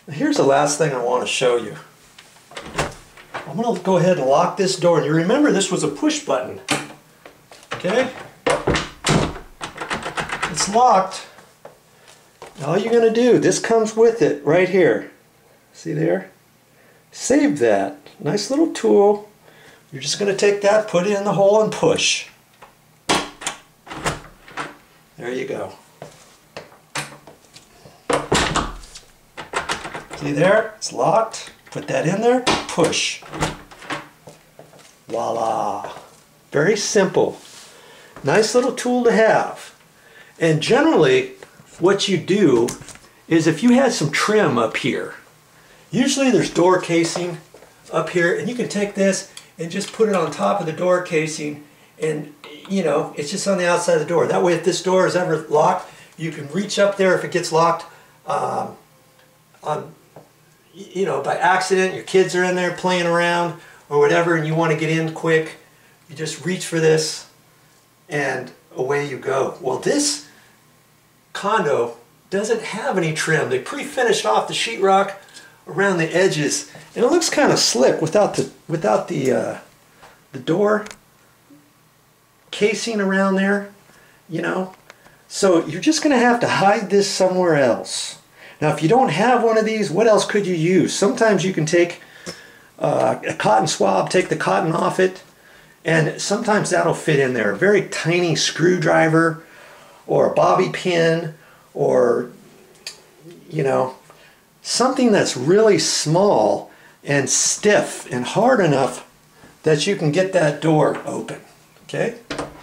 Here's the last thing I want to show you. I'm going to go ahead and lock this door. And you remember this was a push button. Okay? It's locked. Now all you're going to do, this comes with it right here. See there? Save that. Nice little tool. You're just going to take that, put it in the hole and push. There you go. See there? It's locked. Put that in there, push. Voila. Very simple. Nice little tool to have. And generally, what you do is if you had some trim up here, usually there's door casing up here, and you can take this and just put it on top of the door casing, and you know, it's just on the outside of the door. That way if this door is ever locked, you can reach up there if it gets locked you know, by accident, your kids are in there playing around or whatever and you want to get in quick, you just reach for this and away you go. Well, this condo doesn't have any trim. They pre-finished off the sheetrock around the edges, and it looks kind of slick without the door casing around there, you know. So you're just going to have to hide this somewhere else. Now, if you don't have one of these, what else could you use? Sometimes you can take a cotton swab, take the cotton off it, and sometimes that'll fit in there. A very tiny screwdriver or a bobby pin, or, you know, something that's really small and stiff and hard enough that you can get that door open. Okay?